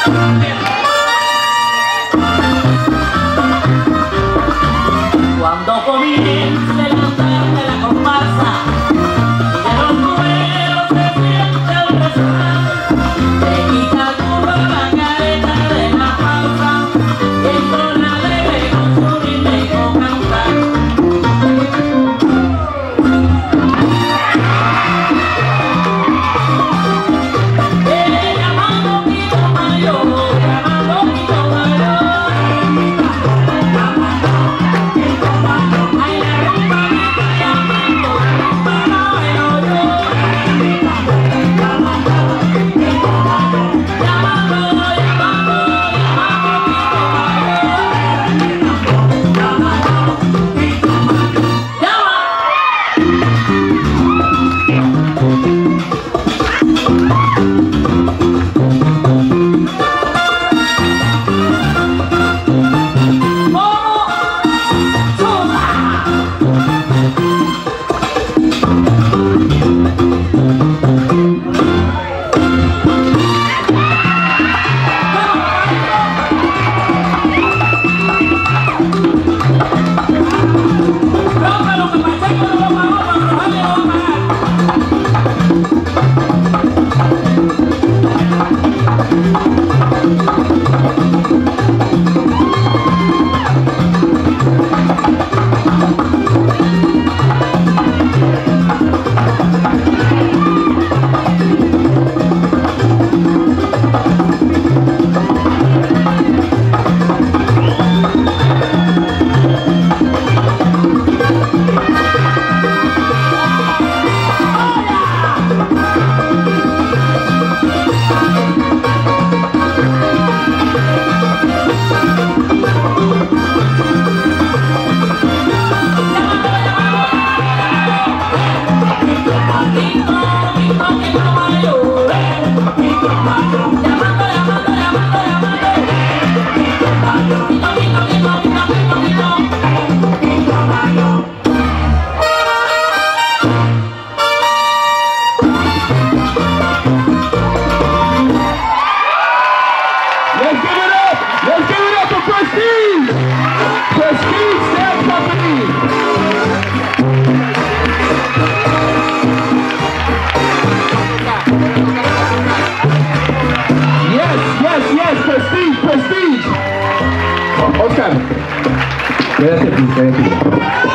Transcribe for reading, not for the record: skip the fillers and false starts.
Cuando comience la tarde la comparsa y de los cueros se siente el resonar, se quita el burro la careta de la falsa y entona alegre con su ritmo cantar. Llamando Quito Mayor, llamando Quito Mayor. Oscar, quédate aquí, quédate aquí.